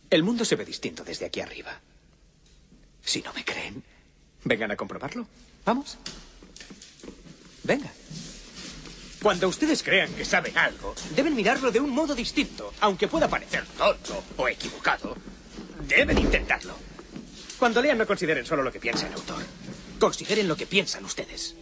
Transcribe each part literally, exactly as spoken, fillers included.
El mundo se ve distinto desde aquí arriba. Si no me creen, vengan a comprobarlo. ¿Vamos? Venga. Cuando ustedes crean que saben algo, deben mirarlo de un modo distinto. Aunque pueda parecer tonto o equivocado, deben intentarlo. Cuando lean, no consideren solo lo que piensa el autor. Consideren lo que piensan ustedes.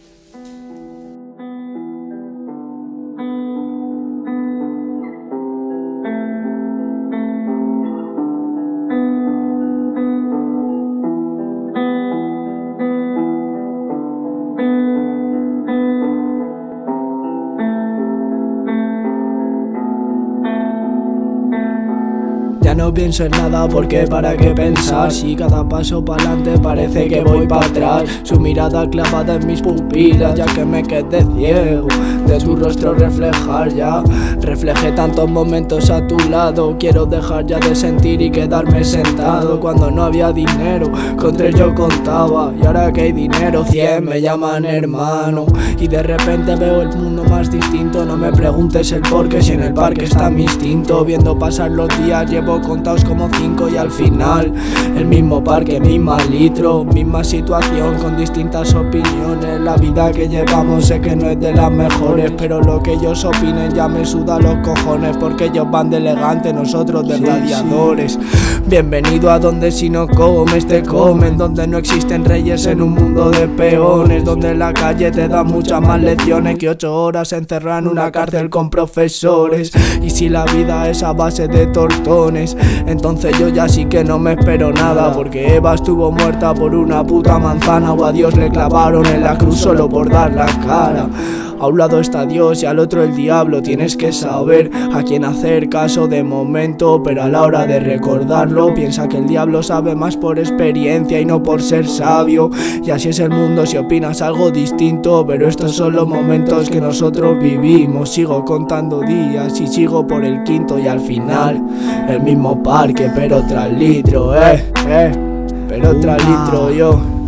Ya no pienso en nada porque para qué pensar, si cada paso para adelante parece que voy para atrás. Su mirada clavada en mis pupilas ya que me quedé ciego de tu rostro reflejar ya. Reflejé tantos momentos a tu lado, quiero dejar ya de sentir y quedarme sentado. Cuando no había dinero, con tres yo contaba, y ahora que hay dinero, cien me llaman hermano. Y de repente veo el mundo más distinto, no me preguntes el por qué si en el parque está mi instinto. Viendo pasar los días llevo contados como cinco y al final el mismo parque, misma litro, misma situación con distintas opiniones. La vida que llevamos sé que no es de las mejores, pero lo que ellos opinen ya me suda los cojones, porque ellos van de elegante, nosotros de gladiadores. Sí, sí. Bienvenido a donde si no comes te comen, donde no existen reyes en un mundo de peones, donde la calle te da muchas más lecciones que ocho horas encerrado en una cárcel con profesores. Y si la vida es a base de tortones, entonces yo ya sí que no me espero nada, porque Eva estuvo muerta por una puta manzana, o a Dios le clavaron en la cruz solo por dar la cara. A un lado está Dios y al otro el diablo, tienes que saber a quién hacer caso de momento, pero a la hora de recordarlo piensa que el diablo sabe más por experiencia y no por ser sabio. Y así es el mundo si opinas algo distinto, pero estos son los momentos que nosotros vivimos. Sigo contando días y sigo por el quinto y al final el mismo parque pero tras litro, eh, eh, pero tras litro yo.